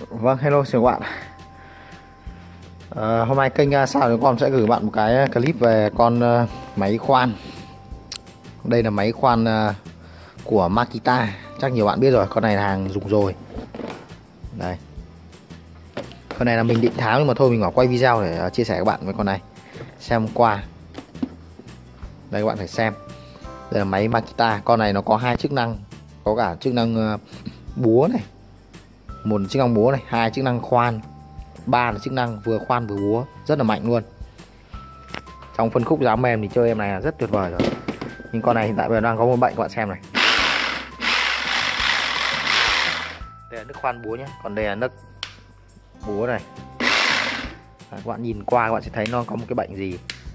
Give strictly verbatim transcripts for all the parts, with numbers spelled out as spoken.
Vâng, hello chào các bạn. à, Hôm nay kênh Sao Đến Con sẽ gửi bạn một cái clip về con máy khoan. Đây là máy khoan của Makita. Chắc nhiều bạn biết rồi, con này là hàng dùng rồi. Đây, con này là mình định tháo nhưng mà thôi mình bảo quay video để chia sẻ các bạn với con này xem qua. Đây các bạn phải xem. Đây là máy Makita. Con này nó có hai chức năng, có cả chức năng búa này, một chức năng búa này, hai chức năng khoan, ba là chức năng vừa khoan vừa búa, rất là mạnh luôn. Trong phân khúc giá mềm thì chơi em này là rất tuyệt vời rồi. Nhưng con này hiện tại bây giờ đang có một bệnh các bạn xem này. Đây là nước khoan búa nhé, còn đây là nước búa này. À, các bạn nhìn qua các bạn sẽ thấy nó có một cái bệnh gì.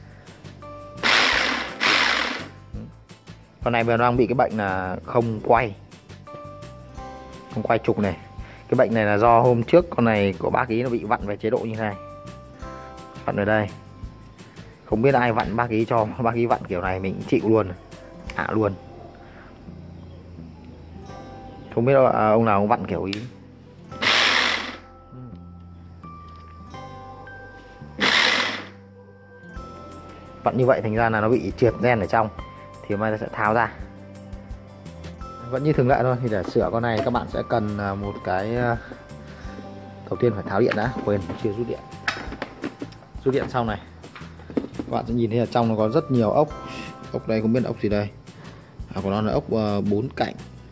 Con này bây giờ đang bị cái bệnh là không quay, không quay trục này. Cái bệnh này là do hôm trước con này của bác ý nó bị vặn về chế độ như thế này, vặn ở đây. Không biết ai vặn bác ý cho bác ý vặn kiểu này, mình chịu luôn, ạ à luôn. Không biết ông nào vặn kiểu ý. Vặn như vậy thành ra là nó bị trượt gen ở trong, thì mai ta sẽ tháo ra. Vẫn như thường lệ thôi, thì để sửa con này các bạn sẽ cần một cái, đầu tiên phải tháo điện đã, quên chưa rút điện. Rút điện xong này, các bạn sẽ nhìn thấy ở trong nó có rất nhiều ốc. Ốc đây không biết là ốc gì đây, à, của nó là ốc uh, bốn cạnh,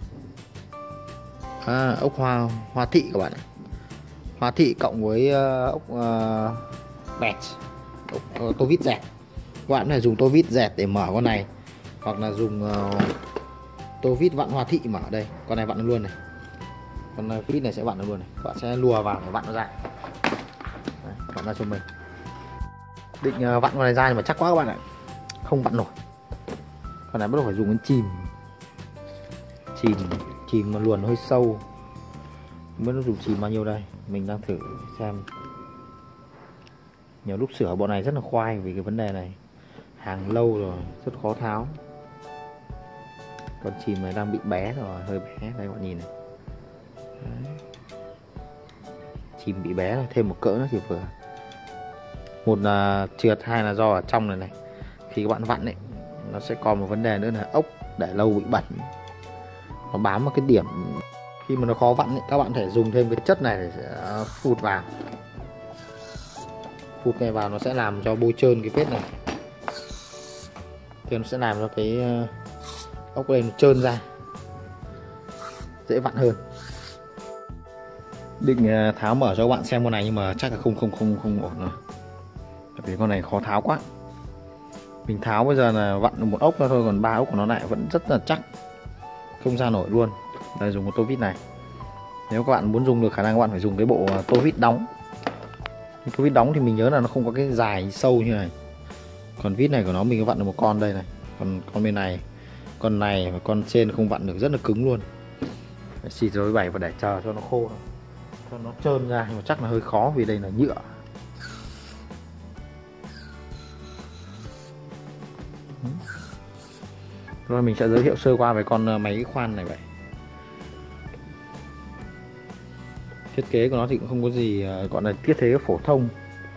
à, ốc hoa hoa thị các bạn ạ. Hoa thị cộng với uh, ốc uh, bẹt, ốc uh, tô vít dẹt. Các bạn có thể dùng tô vít dẹt để mở con này, hoặc là dùng uh, tô vít vặn hoa thị mở. Đây, con này vặn được luôn này, con vít này sẽ vặn được luôn này. Các bạn sẽ lùa vào để vặn nó ra. Đấy, vặn ra cho mình. Định uh, vặn con này ra nhưng mà chắc quá các bạn ạ, không vặn nổi. Con này bắt đầu phải dùng cái chìm, chìm chìm mà luồn nó hơi sâu. Không biết nó dùng chìm bao nhiêu đây, mình đang thử xem. Nhiều lúc sửa bọn này rất là khoai vì cái vấn đề này, hàng lâu rồi rất khó tháo. Con chìm này đang bị bé rồi, hơi bé. Đây các bạn nhìn này. Đấy. Chìm bị bé rồi, thêm một cỡ nữa thì vừa. Một là trượt, hai là do ở trong này này, khi các bạn vặn ấy, nó sẽ còn một vấn đề nữa là ốc để lâu bị bẩn, nó bám vào cái điểm. Khi mà nó khó vặn ấy, các bạn thể dùng thêm cái chất này để phụt vào. Phụt này vào nó sẽ làm cho bôi trơn cái vết này, thì nó sẽ làm cho cái ốc đây nó trơn ra, dễ vặn hơn. Định tháo mở cho các bạn xem con này nhưng mà chắc là không không không không ổn rồi, tại vì con này khó tháo quá. Mình tháo bây giờ là vặn được một ốc ra thôi, còn ba ốc của nó lại vẫn rất là chắc, không ra nổi luôn. Đây, dùng một tô vít này. Nếu các bạn muốn dùng được khả năng các bạn phải dùng cái bộ tô vít đóng. Tô vít đóng thì mình nhớ là nó không có cái dài sâu như này. Còn vít này của nó mình có vặn được một con đây này, còn con bên này, con này và con trên không vặn được, rất là cứng luôn. Phải xịt rồi bảy và để chờ cho nó khô thôi, cho nó trơn ra, nhưng mà chắc là hơi khó vì đây là nhựa. Rồi mình sẽ giới thiệu sơ qua về con máy khoan này vậy. Thiết kế của nó thì cũng không có gì gọi là thiết kế phổ thông.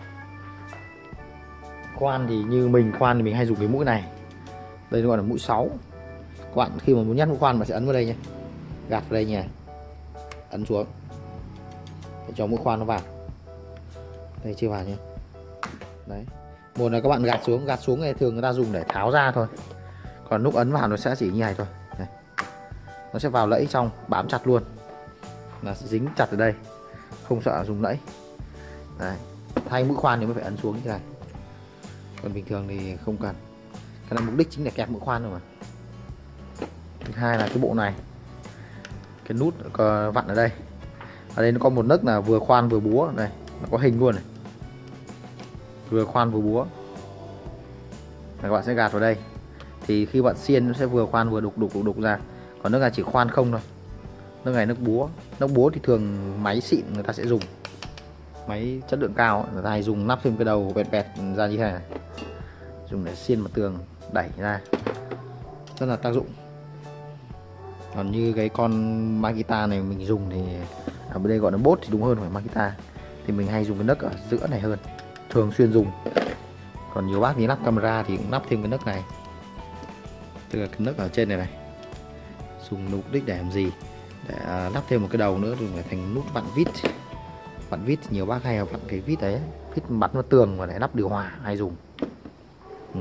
Khoan thì như mình khoan thì mình hay dùng cái mũi này. Đây nó gọi là mũi sáu. Các bạn khi mà muốn nhét mũi khoan bạn sẽ ấn vào đây nhé, gạt vào đây nhé, ấn xuống để cho mũi khoan nó vào. Đây chưa vào nhé. Đấy, một là các bạn gạt xuống, gạt xuống này thường người ta dùng để tháo ra thôi, còn lúc ấn vào nó sẽ chỉ như này thôi. Đây, nó sẽ vào lẫy trong, bám chặt luôn, là dính chặt ở đây, không sợ dùng lẫy. Đấy, thay mũi khoan thì mới phải ấn xuống như thế này, còn bình thường thì không cần. Cái này mục đích chính là kẹp mũi khoan rồi mà. Thứ hai là cái bộ này, cái nút vặn ở đây, ở đây nó có một nấc là vừa khoan vừa búa. Đây, nó có hình luôn này, vừa khoan vừa búa. Các bạn sẽ gạt vào đây, thì khi bạn xiên nó sẽ vừa khoan vừa đục đục đục, đục ra. Còn nước này chỉ khoan không thôi, nước này nước búa. Nước búa thì thường máy xịn người ta sẽ dùng, máy chất lượng cao người ta hay dùng nắp thêm cái đầu bẹt bẹt ra như thế này, dùng để xiên mặt tường, đẩy ra, rất là tác dụng. Còn như cái con Makita này mình dùng thì ở bên đây gọi là bốt thì đúng hơn, phải Makita. Thì mình hay dùng cái nấc ở giữa này hơn, thường xuyên dùng. Còn nhiều bác thì lắp camera thì cũng lắp thêm cái nấc này, tức là cái nấc ở trên này này, dùng mục đích để làm gì, để uh, lắp thêm một cái đầu nữa dùng để thành nút vặn vít. Vặn vít thì nhiều bác hay vặn cái vít đấy, vít bắn vào tường và để lắp điều hòa hay dùng. Ừ.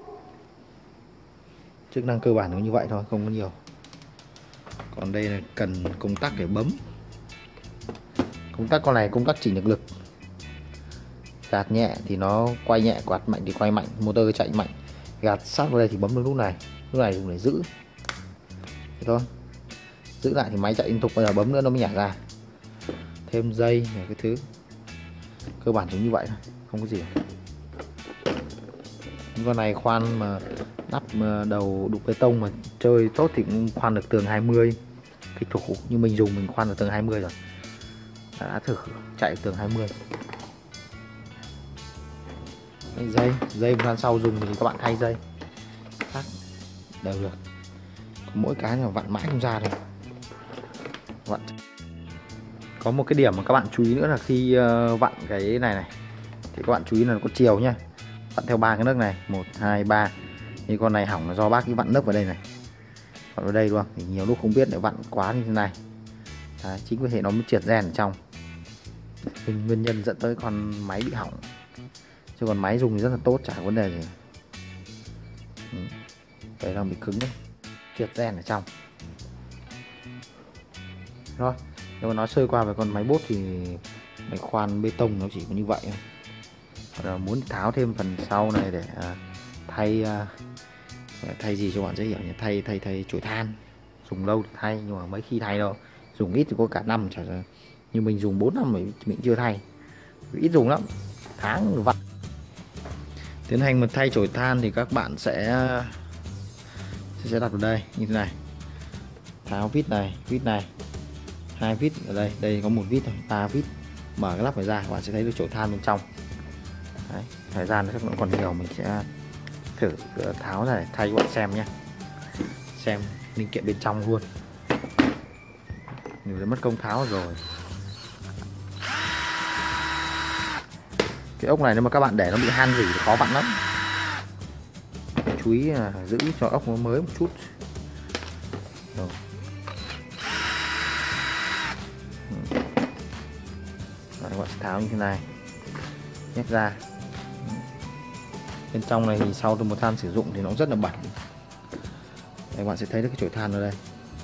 Chức năng cơ bản nó như vậy thôi, không có nhiều. Còn đây là cần công tắc để bấm. Công tắc con này công tắc chỉnh được lực. Gạt nhẹ thì nó quay nhẹ, quạt mạnh thì quay mạnh, motor chạy mạnh. Gạt sát vào đây thì bấm được nút này. Nút này dùng để giữ. Thế thôi. Giữ lại thì máy chạy liên tục, bây giờ bấm nữa nó mới nhả ra. Thêm dây này cái thứ. Cơ bản giống như vậy thôi, không có gì. Con này khoan mà lắp đầu đục bê tông mà chơi tốt thì cũng khoan được tường hai mươi. Kích thước như mình dùng mình khoan được tường hai mươi rồi. Đã thử chạy tường hai mươi. Đây, dây, dây một tháng sau dùng thì các bạn thay dây khác đều được. Còn mỗi cái là vặn mãi không ra thôi. Vặn. Có một cái điểm mà các bạn chú ý nữa là khi vặn cái này này thì các bạn chú ý là nó có chiều nhá. Vặn theo ba cái nấc này, một, hai, ba. Thì con này hỏng là do bác cái vặn nấc vào đây này. Vặn vào đây luôn, thì nhiều lúc không biết để vặn quá như thế này. Đấy, chính vì thế nó mới trượt ren ở trong. Nguyên, nguyên nhân dẫn tới con máy bị hỏng. Chứ còn máy dùng thì rất là tốt, chả có vấn đề gì. Ừ. Đây là bị cứng đấy, trượt ren ở trong. Rồi, nếu mà nói sơ qua về con máy bốt thì máy khoan bê tông nó chỉ có như vậy thôi. Còn là muốn tháo thêm phần sau này để uh, thay uh, thay gì cho bạn dễ hiểu nhỉ? Thay thay thay chổi than. Dùng lâu thì thay, nhưng mà mấy khi thay đâu. Dùng ít thì có cả năm chả ra. Như mình dùng bốn năm mình, mình chưa thay. Ít dùng lắm. Tháng vặn. Tiến hành một thay chổi than thì các bạn sẽ sẽ đặt vào đây như thế này. Tháo vít này, vít này. Hai vít ở đây, đây có một vít thôi, ba vít. Mở cái lắp này ra các bạn sẽ thấy được chổi than bên trong. Đấy, thời gian chắc vẫn còn nhiều, mình sẽ thử tháo ra để thay các bạn xem nhé. Xem linh kiện bên trong luôn. Mình đã mất công tháo rồi. Cái ốc này nếu mà các bạn để nó bị han rỉ thì khó vặn lắm. Chú ý là giữ cho ốc nó mới một chút. Rồi. Rồi, các bạn sẽ tháo như thế này, nhét ra. Bên trong này thì sau một than sử dụng thì nó rất là bẩn. Đây, các bạn sẽ thấy được cái chổi than ở đây.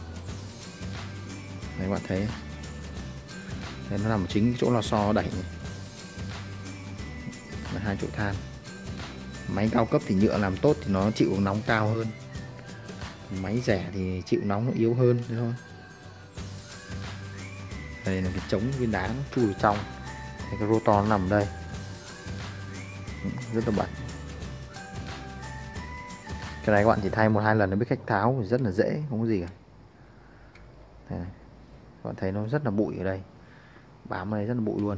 Đây, các bạn thấy. Đây, nó nằm ở chính chỗ lò xo đẩy này. Là hai chổi than. Máy cao cấp thì nhựa làm tốt thì nó chịu nóng cao hơn. Máy rẻ thì chịu nóng nó yếu hơn, thế thôi. Đây là cái chống viên đá nó chui vào trong. Đây, cái rotor nó nằm đây. Rất là bẩn. Cái này các bạn chỉ thay một hai lần nó biết cách tháo thì rất là dễ, không có gì cả. Đây này. Các bạn thấy nó rất là bụi ở đây. Bám ở đây rất là bụi luôn.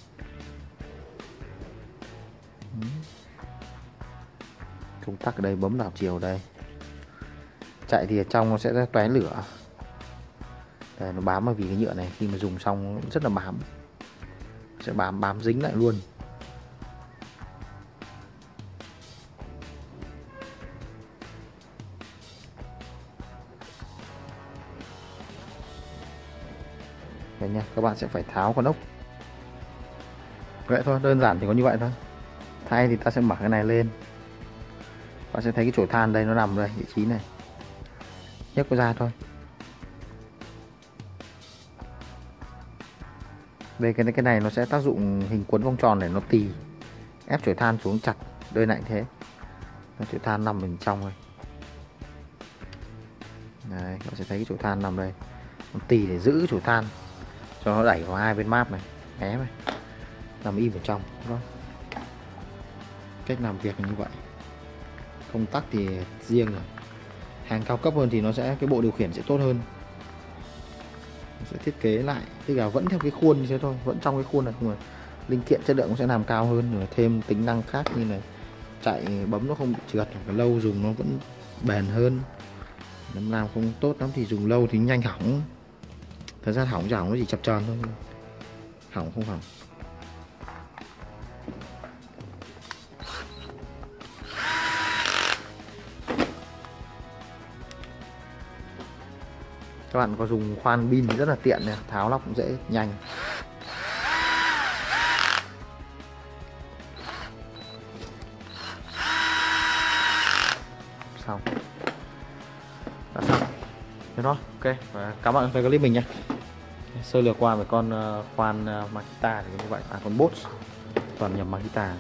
Công tắc ở đây, bấm đảo chiều đây. Chạy thì ở trong nó sẽ tóe lửa. Đây, nó bám vào vì cái nhựa này khi mà dùng xong rất là bám. Sẽ bám bám dính lại luôn. Đây nha, các bạn sẽ phải tháo con ốc. Vậy thôi, đơn giản thì có như vậy thôi. Thay thì ta sẽ mở cái này lên. Bạn sẽ thấy cái chổi than đây nó nằm đây, vị trí này. Nhấc nó ra thôi. Đây cái cái này nó sẽ tác dụng hình quấn vòng tròn để nó tì ép chổi than xuống chặt, đây lại thế. Chổi than nằm bên trong đây. Đấy, bạn sẽ thấy cái chổi than nằm đây. Nó tì để giữ chổi than cho nó đẩy vào hai bên máp này, mé này. Nằm im ở trong. Đó. Cách làm việc như vậy. Công tắc thì riêng rồi. Hàng cao cấp hơn thì nó sẽ cái bộ điều khiển sẽ tốt hơn. Nó sẽ thiết kế lại, tức là vẫn theo cái khuôn như thế thôi, vẫn trong cái khuôn này, nhưng mà linh kiện chất lượng cũng sẽ làm cao hơn, rồi thêm tính năng khác như là chạy bấm nó không bị trượt, hoặc lâu dùng nó vẫn bền hơn. Nếu làm không tốt lắm thì dùng lâu thì nhanh hỏng. Thật ra hỏng chả có gì chập chờn thôi, hỏng không hỏng. Các bạn có dùng khoan pin rất là tiện này, tháo lắp cũng dễ nhanh. Xong, đã xong thế đó. Ok, và cảm ơn theo clip mình nha. Sơ lược qua về con uh, khoan uh, Makita thì như vậy, à con Bosch toàn nhầm Makita.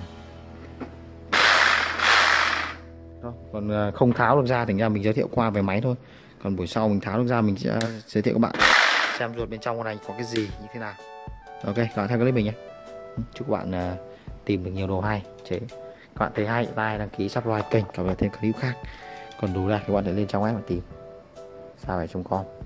Đó, còn uh, không tháo được ra thành ra mình giới thiệu qua về máy thôi. Còn buổi sau mình tháo được ra mình sẽ giới thiệu các bạn xem ruột bên trong con này có cái gì như thế nào. Ok, các bạn theo clip mình nhé. Chúc các bạn uh, tìm được nhiều đồ hay chế. Các bạn thấy hay, like, đăng ký, subscribe kênh, cập nhật thêm clip khác. Còn đủ ra các bạn để lên trong app mà tìm sao phải com.